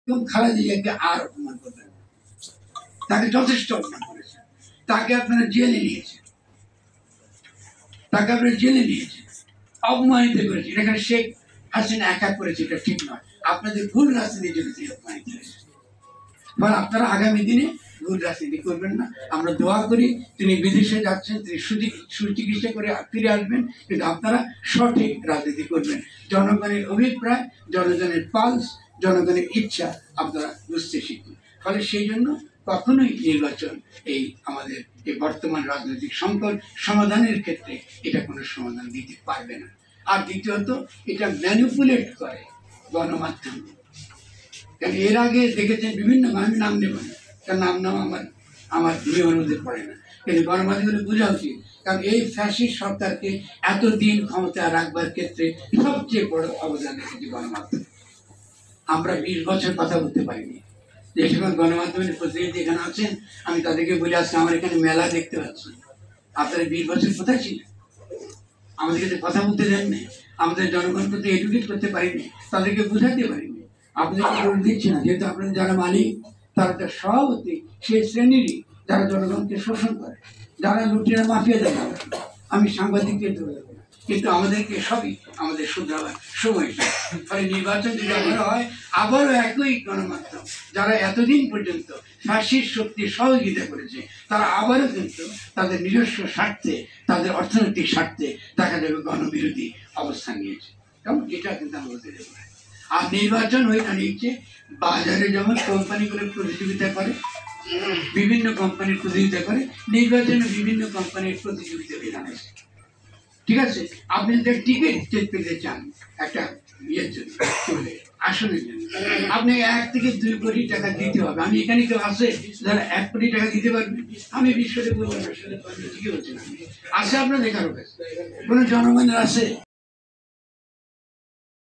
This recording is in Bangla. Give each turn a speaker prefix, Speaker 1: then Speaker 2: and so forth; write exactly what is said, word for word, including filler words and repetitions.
Speaker 1: এবং খালেদা জিয়াকে আর অপমান করবেন না। তাকে যথেষ্ট অপমান করেছে, তাকে আপনারা জেলে নিয়েছেন, তাকে আপনারা জেলে নিয়েছেন, অপমানিত করেছে। এখানে শেখ হাসিনা একা করেছে, এটা ঠিক নয়। আপনাদের ভুল রাজনীতির জন্য তিনি অপমানিত হয়েছে। ফলে আপনারা আগামী দিনে ভুল রাজনীতি করবেন না। আমরা দোয়া করি তিনি বিদেশে যাচ্ছেন, তিনি সুচিকিৎসা করে ফিরে আসবেন, কিন্তু আপনারা সঠিক রাজনীতি করবেন। জনগণের অভিপ্রায়, জনগণের পালস, জনগণের ইচ্ছা আপনারা বুঝতে শিখুন। ফলে সেই জন্য কখনোই নির্বাচন এই আমাদের এই বর্তমান রাজনৈতিক সংকট সমাধানের ক্ষেত্রে এটা কোনো সমাধান দিতে পারবে না। আর দ্বিতীয়ত, এটা ম্যানিপুলেট করে গণমাধ্যম। কারণ এর আগে দেখেছেন বিভিন্ন, আমি নাম নেব না, তার নাম নাম আমার আমার নিয়মের মধ্যে পড়ে না, কিন্তু গণমাধ্যমে বোঝা উচিত। কারণ এই ফ্যাসিস্ট সরকারকে এতদিন ক্ষমতা রাখবার ক্ষেত্রে সবচেয়ে বড় অবদান রেখেছে গণমাধ্যম। আমরা বিশ বছর কথা বলতে পারিনি। যে সময় গণমাধ্যমের প্রতিনিধি এখানে আছেন, আমি তাদেরকে বলে আসছি, আমার এখানে মেলা দেখতে পাচ্ছি, আপনারা বিশ বছর কোথায় ছিলেন? আমাদের কাছে কথা বলতে দেননি, আমাদের জনগণকে তো এডুকেট করতে পারিনি, তাদেরকে বোঝাতে পারিনি। আপনাদেরকে জোর দিচ্ছি না, যেহেতু আপনাদের যারা মালিক তারা তো সভাপতি সেই শ্রেণীরই যারা জনগণকে শোষণ করে, যারা লুটেরা মাফিয়া দেয়। আমি সাংবাদিককে ধরে দেবো না, কিন্তু আমাদেরকে সবই আমাদের শুধরাবার সময়। ফলে নির্বাচন যদি আবার হয়, আবারও একই গণমাধ্যম যারা এতদিন পর্যন্ত ফ্যাসিস্ট শক্তির সহযোগিতা করেছে, তারা আবারও কিন্তু তাদের নিজস্ব স্বার্থে, তাদের অর্থনৈতিক স্বার্থে দেখা যাবে গণবিরোধী অবস্থান নিয়েছে। কারণ এটা কিন্তু আমরা বলতে দেবো না। আর নির্বাচন হয়ে দাঁড়িয়েছে, বাজারে যেমন কোম্পানিগুলো প্রতিযোগিতা করে, বিভিন্ন কোম্পানির প্রতিযোগিতা করে, নির্বাচনে বিভিন্ন কোম্পানির প্রতিযোগিতা হয়ে দাঁড়াচ্ছে। ঠিক আছে, আপনি যদি টিকিট পেতে চান একটা ইয়ের জন্য, আসনের জন্য, আপনি এক থেকে দুই কোটি টাকা দিতে হবে। আমি এখানে কেউ আছে যারা এক কোটি টাকা দিতে পারবে? আমি বিশ্বরে বলবো না, আসলে ঠিকই হচ্ছে না। আছে আপনার দেখার কাছে কোনো জনগণের আছে?